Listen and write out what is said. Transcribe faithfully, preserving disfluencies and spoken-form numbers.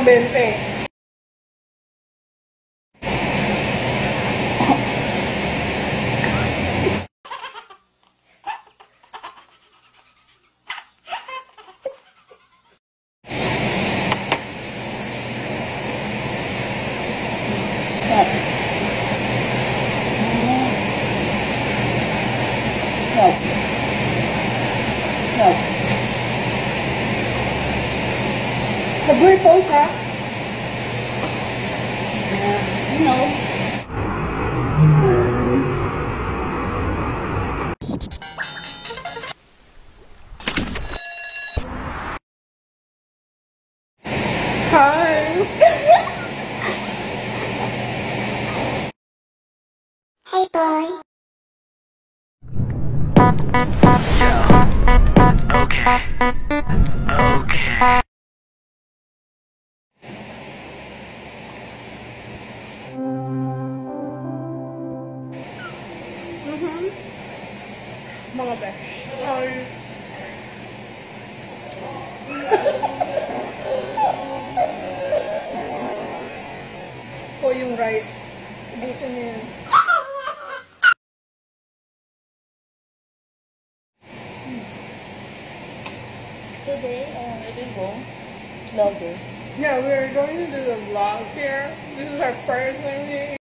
ng bente. No. No. Nag-wear pose, ha? Uh, you know. Hi. Hey, boy. Okay. Okay. Mhm. Mga besh. Hi. O yung rice. Ubusin niyo yun. Today, uh, we will go vlogging. Yeah, we're going to do the vlog here. This is our first time here.